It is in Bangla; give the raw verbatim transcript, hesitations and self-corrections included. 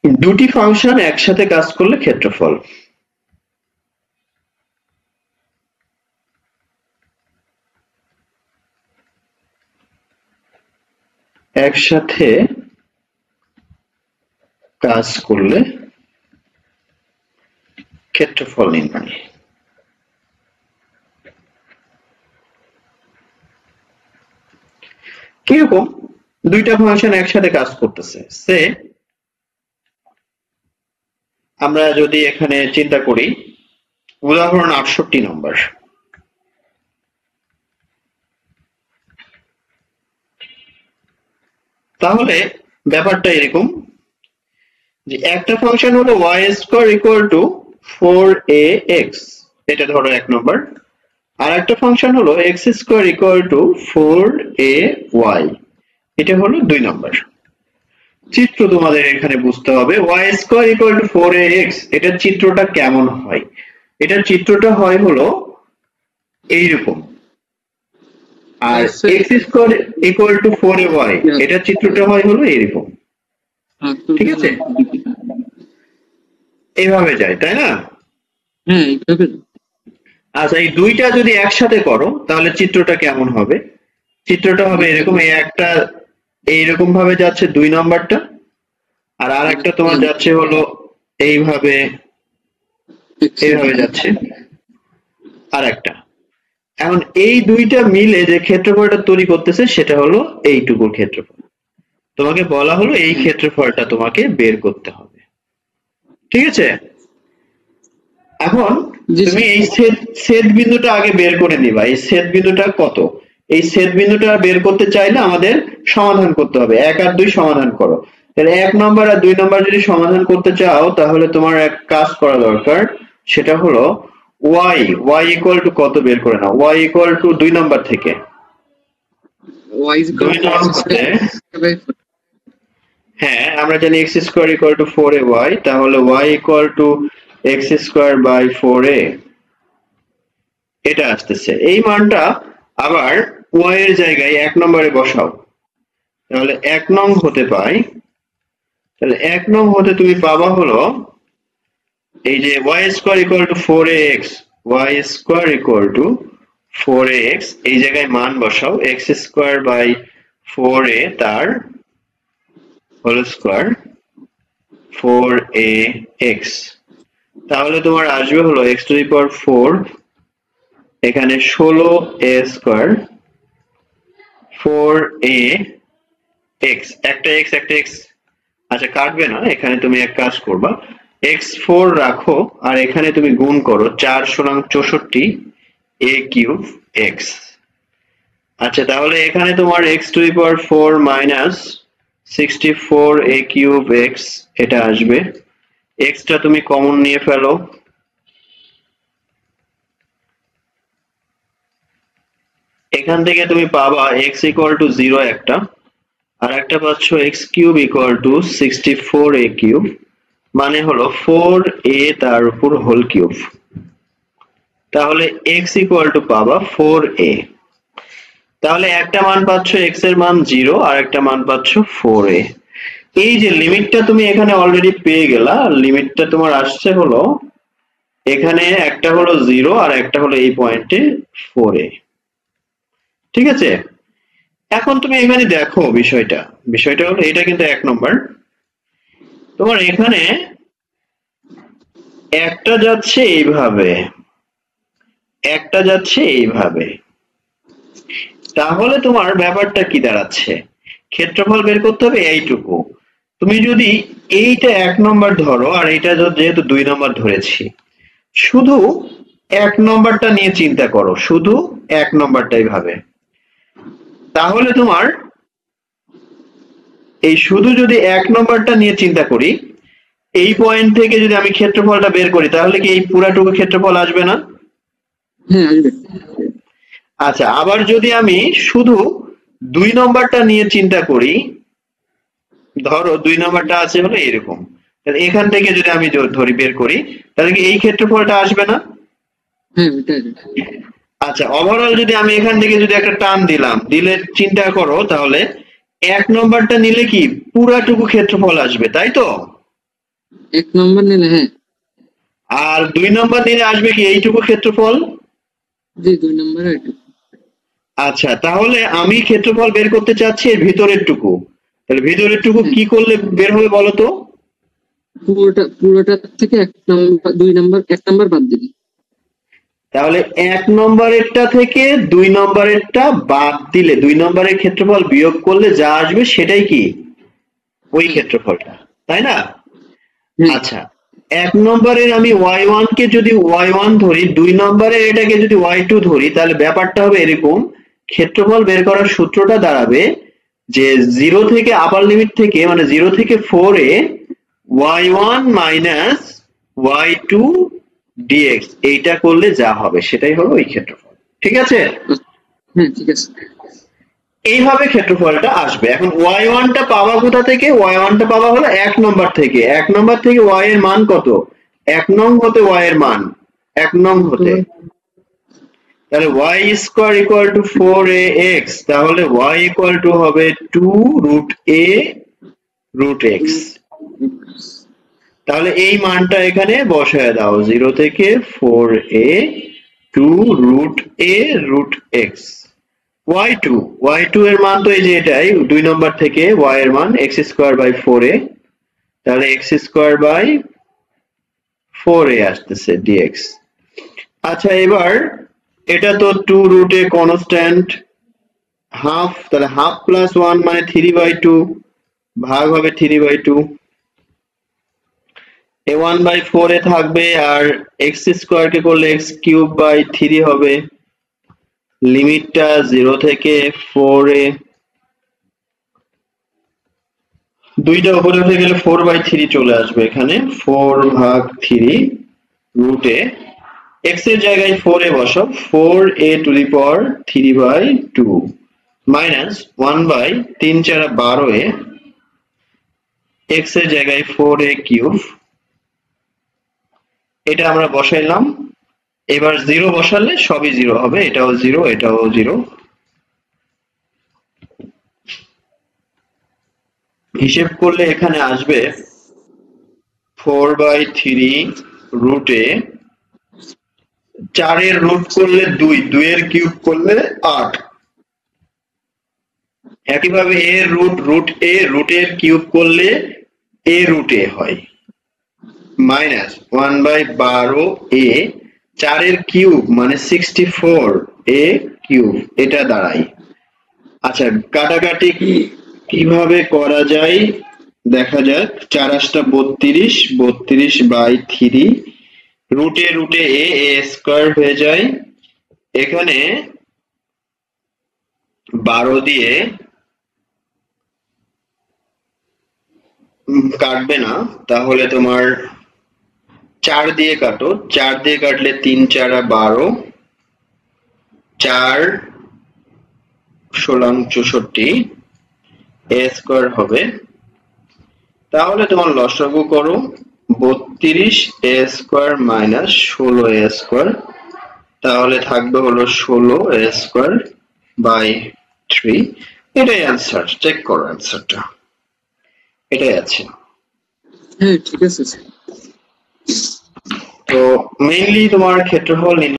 দুটি ফাংশন একসাথে কাজ করলে ক্ষেত্রফল। একসাথে কাজ করলে ক্ষেত্রফল নির্ণয়। কিরকম? দুইটা ফাংশন একসাথে কাজ করতেছে, সে আমরা যদি এখানে চিন্তা করি, উদাহরণ আটষট্টি নম্বর। তাহলে ব্যাপারটা এরকম যে একটা ফাংশন হলো y square equal to four a x, এটা ধরো এক নম্বর। আর একটা ফাংশন হলো x square equal to four a y, এটা হলো দুই নম্বর। চিত্র তোমাদের এখানে বুঝতে হবে। Y square equal to four a x, এটার চিত্রটা কেমন হয়? এটার চিত্রটা হয় হলো এইরকম। আর x square equal to four a y, এটার চিত্রটা হয় হলো এইরকম। ঠিক আছে, এইভাবে যায়, তাই না? হ্যাঁ এইভাবে। আচ্ছা, এই দুইটা যদি একসাথে করো তাহলে চিত্রটা কেমন হবে? চিত্রটা হবে এরকম, এই একটা এইরকম ভাবে যাচ্ছে দুই নাম্বারটা, আর আর একটা তোমার যাচ্ছে হলো এইভাবে, এইভাবে যাচ্ছে আর একটা। এখন এই দুইটা মিলে যে ক্ষেত্রফলটা তৈরি করতেছে সেটা হলো এইটুকুর ক্ষেত্রফল। তোমাকে বলা হলো এই ক্ষেত্রফলটা তোমাকে বের করতে হবে। ঠিক আছে, এখন তুমি এই ছেদ ছেদ বিন্দুটা আগে বের করে নিবা। এই ছেদ বিন্দুটা কত? এই ছেদ বিন্দুটা বের করতে চাইলে আমাদের সমাধান করতে হবে। এক আর দুই সমাধান করো। তাহলে এক নম্বর আর দুই নম্বর যদি সমাধান করতে চাও তাহলে তোমার এক কাজ করা দরকার, সেটা হলো y y ইকুয়াল টু কত বের করে নাও। y ইকুয়াল টু দুই নম্বর থেকে y দুই নম্বরে, হ্যাঁ আমরা জানি x square equal to four a y, তাহলে y equal to x square by four a, এটা আসতেছে। এই মানটা আবার y এর জায়গায় এক নম্বরে বসাও, তাহলে এক নং হতে পাই। তাহলে এক নং হতে তুমি পাবা হলো এই যে y square equal to four a x, y square equal to four a x, এই জায়গায় মান বসাও x square by four a তার whole square four a x. তাহলে তোমার আসবে হলো x to the power four, এখানে ষোলো a square four a x, একটা x একটা x আচ্ছা কাটবে না, এখানে তুমি এক কাজ করবা, এক্স ফোর রাখো আর এখানে তুমি গুণ করো, চার সুতরাং চৌষট্টি এ কিউব এক্স। আচ্ছা তাহলে এখানে তোমার x to the power four minus sixty four a cube x, এটা আসবে। x টা তুমি কমন নিয়ে ফেলো, এখান থেকে তুমি পাবা x ইকুয়াল টু জিরো একটা, আর একটা পাচ্ছ x cube equal to sixty four a cube, মানে হলো ফোর এ তার উপর হোল কিউব। তাহলে x ইকুয়াল টু পাবা ফোর এ। তাহলে একটা মান পাচ্ছ x এর মান জিরো আর একটা মান পাচ্ছ ফোর এ। এই যে লিমিটটা তুমি এখানে অলরেডি পেয়ে গেলা, লিমিটটা তোমার আসছে হলো এখানে একটা হলো জিরো আর একটা হলো এই পয়েন্টে ফোর এ। ঠিক আছে, এখন তুমি এখানে দেখো বিষয়টা, বিষয়টা হলো এটা কিন্তু এক নম্বর। তোমার এখানে একটা যাচ্ছে এইভাবে, একটা যাচ্ছে এইভাবে, তাহলে তোমার ব্যাপারটা কি দাঁড়াচ্ছে? ক্ষেত্রফল বের করতে হবে এইটুকু। তুমি যদি এইটা এক নম্বর ধরো আর এইটা যেহেতু দুই নম্বর ধরেছি, শুধু এক নম্বরটা নিয়ে চিন্তা করো, শুধু এক নম্বরটাই ভাবে, তাহলে তোমার এই শুধু যদি এক নম্বরটা নিয়ে চিন্তা করি, এই পয়েন্ট থেকে যদি আমি ক্ষেত্রফলটা বের করি তাহলে কি এই পুরাটুকু ক্ষেত্রফল আসবে না? হ্যাঁ আসবে। আচ্ছা, আবার যদি আমি শুধু দুই নম্বরটা নিয়ে চিন্তা করি, ধরো দুই নম্বরটা আছে হলো এরকম, তাহলে এখান থেকে যদি আমি ধরি বের করি তাহলে কি এই ক্ষেত্রফলটা আসবে না? হ্যাঁ ওটা আসবে। আচ্ছা, ওভারঅল যদি আমি এখান থেকে যদি একটা টান দিলাম, দিলে চিন্তা করো তাহলে এক নম্বরটা নিলে কি পুরাটুকু ক্ষেত্রফল আসবে, তাই তো? এক নম্বর নিলে হ্যাঁ। আর দুই নম্বর নিলে আসবে কি এইটুকু ক্ষেত্রফল? জি দুই নম্বরে এইটুকু। আচ্ছা, তাহলে আমি ক্ষেত্রফল বের করতে চাচ্ছি এর ভিতরের টুকু। তাহলে ভিতরের টুকু হ্যাঁ, কি করলে বের হবে বলো তো? পুরোটা পুরোটা থেকে এক নম্বর দুই নম্বর এক নম্বর বাদ দিবি। তাহলে এক নম্বরেরটা থেকে দুই নম্বরেরটা বাদ দিলে দুই নম্বরের ক্ষেত্রফল বিয়োগ করলে যা আসবে সেটাই কি ওই হ্যাঁ ক্ষেত্রফলটা, তাই না? হ্যাঁ আচ্ছা, এক নম্বরের আমি ওয়াই ওয়ান কে যদি ওয়াই ওয়ান ধরি, দুই নম্বরের এটাকে যদি ওয়াই টু ধরি, তাহলে ব্যাপারটা হবে এরকম। ক্ষেত্রফল বের করার সূত্রটা দাঁড়াবে যে জিরো থেকে আপার লিমিট থেকে মানে জিরো থেকে four a y one minus y two dx, এইটা করলে যা হবে সেটাই হবে ওই ক্ষেত্রফল। ঠিক আছে? হ্যাঁ ঠিক আছে। এইভাবে ক্ষেত্রফলটা আসবে। এখন ওয়াই ওয়ান টা পাওয়া কোথা থেকে? ওয়াই ওয়ান টা পাওয়া হলো এক নম্বর থেকে। এক নম্বর থেকে ওয়াই এর মান কত? এক নং হতে ওয়াই এর মান এক নং হতে, তাহলে y square equal to four a x, তাহলে ওয়াই ইকুয়াল টু হবে two root a root x. তাহলে এই মানটা এখানে বসায় দাও, জিরো থেকে four a two root a root x. Y two y two এর মান তো এই যে এটাই, দুই নম্বর থেকে ওয়াই এর মান x square by four a, তাহলে x square by four a আসতেছে ডিএক্স। আচ্ছা, এবার এটা তো two root a constant, half, তাহলে হাফ প্লাস ওয়ান মানে থ্রি বাই টু, ভাগ হবে three by two, a one by four a থাকবে, আর এক্স স্কোয়ার কে করলে এক্স কিউব বাই থ্রি হবে। লিমিটটা জিরো থেকে ফোর এ, দুইটা উপরে উঠে গেলে ফোর বাই থ্রি চলে আসবে এখানে, ফোর ভাগ থ্রি রুট এ, এক্স এর জায়গায় ফোর এ বসো, four a to the power three by two minus one by তিন চারা বারো এ, এক্স এর জায়গায় ফোর এ কিউব, এটা আমরা বসাইলাম। এবার জিরো বসালে সবই জিরো হবে, এটাও জিরো এটাও জিরো। হিসেব করলে এখানে আসবে four by three root a, চারের রুট করলে দুই, দুইয়ের কিউব করলে আট। একইভাবে a root root a root এর কিউব করলে এ রুট এ হয়, মাইনাস ওয়ান বাই বারো এ, চারের কিউব মানে সিক্সটি ফোর এ কিউব, এটা দাঁড়ায়। আচ্ছা, কাটাকাটি কিভাবে করা যায় দেখা যাক। চার আটটা বত্রিশ, বত্রিশ বাই থ্রি, রুটে রুটে এ এ স্কোয়ার হয়ে যায়, এখানে বারো দিয়ে কাটবে না, তাহলে তোমার চার দিয়ে কাটো, চার দিয়ে কাটলে তিন চারা বারো, চার ষোলাং চৌষট্টি, এ স্কোয়ার হবে। তাহলে তোমার লসাগু করো, বত্রিশ এ স্কোয়ার মাইনাস ষোলো এ স্কোয়ার, তাহলে থাকবে হলো ষোলো এ স্কোয়ার বাই থ্রি। এটাই অ্যান্সার, চেক করো অ্যান্সারটা, এটাই আছে। হ্যাঁ ঠিক আছে। তো মেইনলি তোমার ক্ষেত্রফল